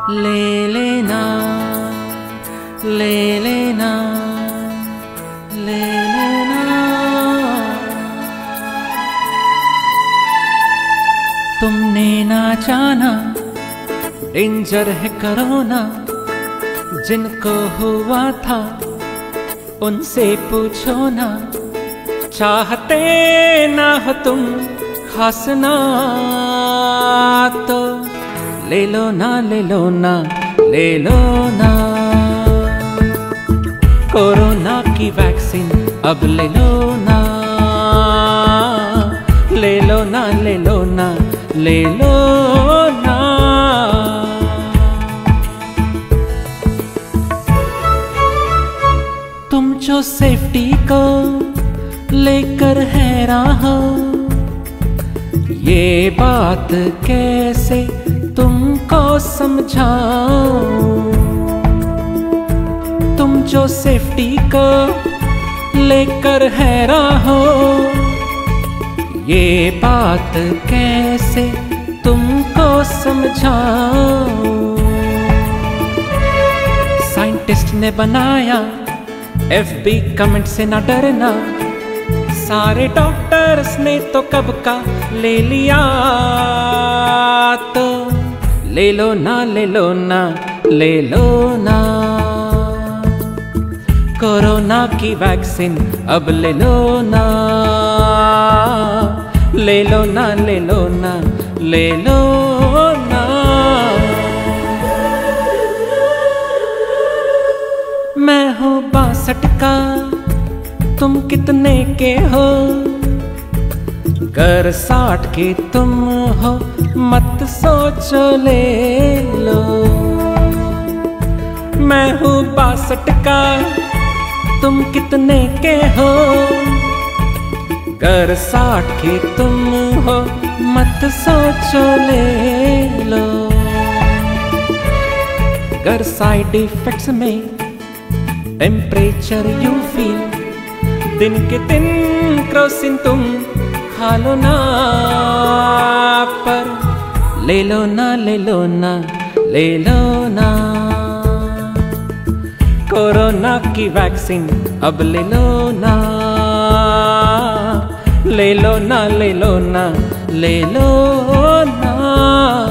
ले लेना, ले लेना, ले लेना। तुमने ना जाना डेंजर है कोरोना, जिनको हुआ था उनसे पूछो ना। चाहते ना हो तुम खास ना तो ले लो ना, ले लो ना, ले लो ना। कोरोना की वैक्सीन अब ले लो ना, ले लो ना, ले लो ना, ले लो ना। तुम जो सेफ्टी को लेकर हैरान हो, ये बात कैसे तुमको समझाऊं। तुम जो सेफ्टी को लेकर हैरान हो, ये बात कैसे तुमको समझाऊं। साइंटिस्ट ने बनाया FB कमेंट से ना डरना, सारे डॉक्टर्स ने तो कब का ले लिया। तो ले लो ना, ले लो ना, ले लो ना। कोरोना की वैक्सीन अब ले लो ना, ले लो ना, ले लो ना, ले लो ना। मैं हूँ 62 का, तुम कितने के हो? अगर 60 के तुम हो मत सोचो, ले लो। मैं हूँ 62 का, तुम कितने के हो? अगर 60 के तुम हो मत सोचो, ले लो। अगर साइड इफेक्ट्स में टेम्परेचर यू फील, दिन के दिन क्रोसिन तुम खा लो ना, पर ले लो ना, ले लो ना, ले लो ना। कोरोना की वैक्सीन अब ले लो ना, ले लो ना, ले लो ना, ले लो ना।